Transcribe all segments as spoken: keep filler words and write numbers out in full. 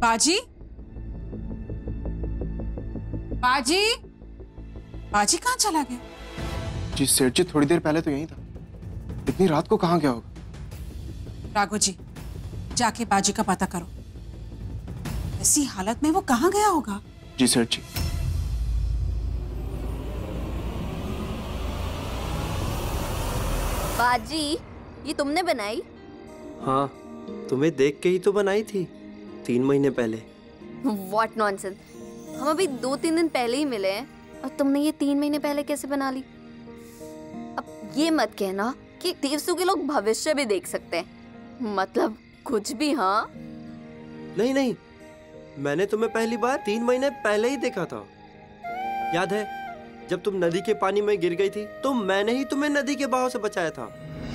बाजी, बाजी, बाजी कहाँ चला गया? जी सेठ जी थोड़ी देर पहले तो यहीं था। इतनी रात को कहाँ गया होगा? राघव जी, जाके बाजी का पता करो। ऐसी हालत में वो कहाँ गया होगा? जी सेठ जी। बाजी, ये तुमने बनाई? हाँ, तुम्हें देख के ही तो बनाई थी तीन महीने पहले। What nonsense! हम अभी दो तीन दिन पहले ही मिले हैं और तुमने ये तीन महीने पहले कैसे बना ली? अब ये मत कहना कि देवसू के लोग भविष्य भी देख सकते हैं, मतलब कुछ भी। हाँ नहीं नहीं, मैंने तुम्हें पहली बार तीन महीने पहले ही देखा था। याद है जब तुम नदी के पानी में गिर गई थी तो मैंने ही तुम्हें नदी के बहाव से बचाया था।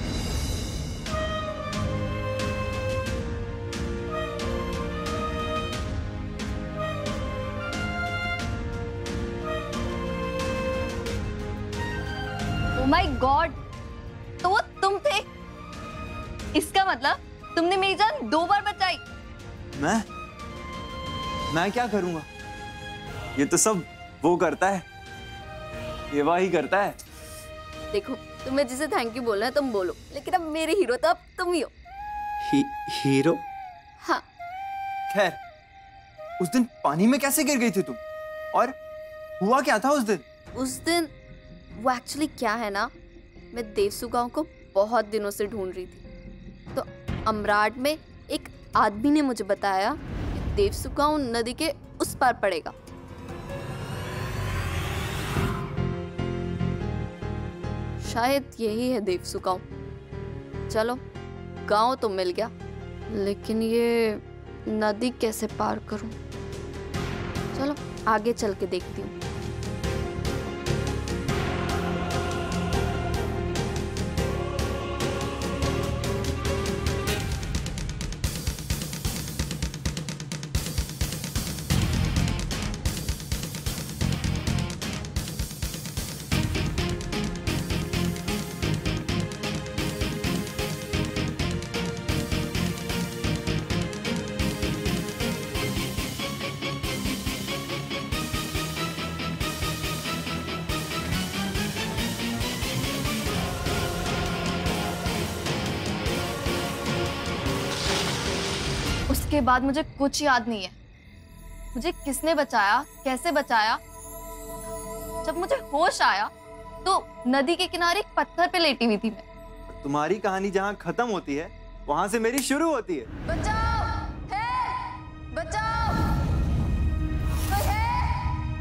Oh my God! तो वो तुम थे? इसका मतलब तुमने मेरी जान दो बार बचाई। मैं मैं क्या करूंगा? ये तो सब वो करता है, ये वही करता है। देखो, तुम्हें जिसे थैंक यू बोलना है तुम बोलो, लेकिन अब मेरे हीरो तो अब तुम ही हो। ही, हीरो? हाँ। खैर, उस दिन पानी में कैसे गिर गई थी तुम? और हुआ क्या था उस दिन? उस दिन वो एक्चुअली क्या है ना, मैं देवसू गांव को बहुत दिनों से ढूंढ रही थी, तो अमराट में एक आदमी ने मुझे बताया कि देवसू गांव नदी के उस पार पड़ेगा। शायद यही है देवसू गांव। चलो, गांव तो मिल गया, लेकिन ये नदी कैसे पार करूं? चलो आगे चल के देखती हूँ। उसके बाद मुझे कुछ याद नहीं है। मुझे किसने बचाया, कैसे बचाया। जब मुझे होश आया तो नदी के किनारे एक पत्थर पे लेटी हुई थी मैं। तुम्हारी कहानी जहाँ खत्म होती है वहां से मेरी शुरू होती है। बचाओ! है! बचाओ! कोई है?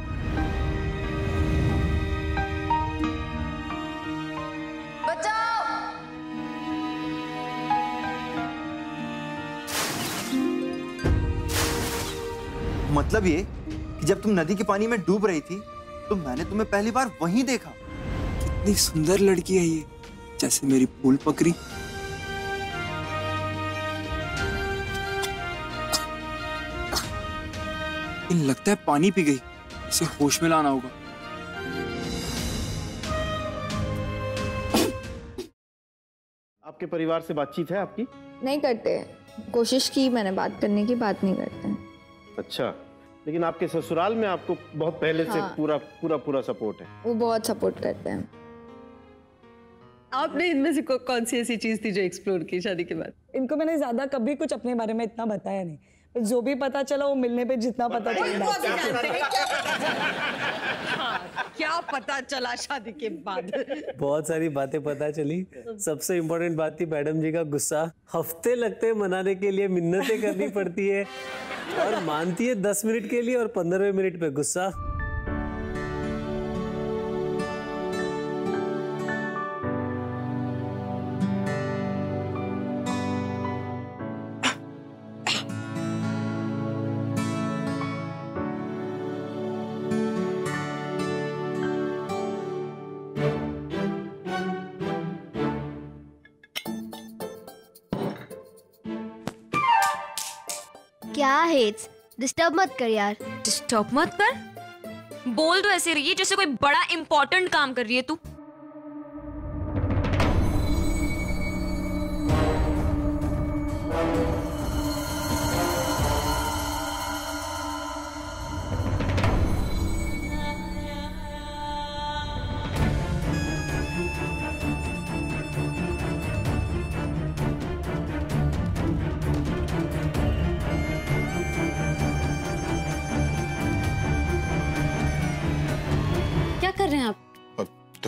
बचाओ! मतलब ये कि जब तुम नदी के पानी में डूब रही थी तो मैंने तुम्हें पहली बार वहीं देखा। कितनी सुंदर लड़की है ये, जैसे मेरी फूल पकड़ी। इन लगता है पानी पी गई, इसे होश में लाना होगा। आपके परिवार से बातचीत है आपकी? नहीं करते, कोशिश की मैंने बात करने की, बात नहीं करते। अच्छा, लेकिन आपके ससुराल में आपको बहुत पहले से हाँ। पूरा पूरा पूरा सपोर्ट है? वो बहुत सपोर्ट करते हैं। आपने इनमें से को, कौन सी ऐसी चीज थी जो एक्सप्लोर की शादी के बाद? इनको मैंने ज्यादा कभी कुछ अपने बारे में इतना बताया नहीं, पर जो भी पता चला वो मिलने पे जितना पता चला। हाँ, क्या पता चला शादी के बाद? बहुत सारी बातें पता चली। सबसे इम्पोर्टेंट बात थी मैडम जी का गुस्सा। हफ्ते लगते हैं मनाने के लिए, मिन्नतें करनी पड़ती है और मानती है दस मिनट के लिए और पंद्रहवें मिनट पे गुस्सा। क्या हेट्स, डिस्टर्ब मत कर यार। डिस्टर्ब मत कर? बोल तो ऐसे रही है जैसे कोई बड़ा इंपॉर्टेंट काम कर रही है तू।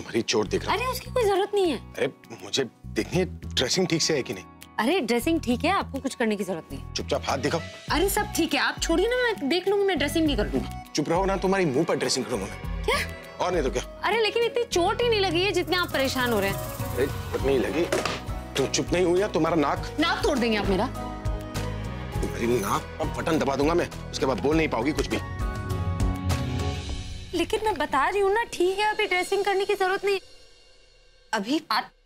भरी चोट दिख रहा है। अरे उसकी कोई जरूरत नहीं है। अरे मुझे देखनी है ड्रेसिंग ठीक से है कि नहीं। अरे ड्रेसिंग ठीक है, आपको कुछ करने की जरूरत नहीं। चुपचाप हाथ दिखाओ। अरे सब ठीक है, आप छोड़िए ना, मैं देख लूंगी, मैं ड्रेसिंग भी कर लूंगी। चुप रहो ना, तुम्हारी मुंह पर ड्रेसिंग करूंगा मैं। क्या? और नहीं तो क्या। अरे लेकिन इतनी चोट ही नहीं लगी है जितने आप परेशान हो रहे हैं। अरे चोट नहीं लगी, तुम चुप नहीं हुई या तुम्हारा नाक नाक तोड़ देंगे आप मेरा। तुम्हारी नाक पर बटन दबा दूंगा मैं, उसके बाद बोल नहीं पाओगी कुछ भी। लेकिन मैं बता रही हूँ ना, ठीक है, अभी ड्रेसिंग करने की जरूरत नहीं। अभी बात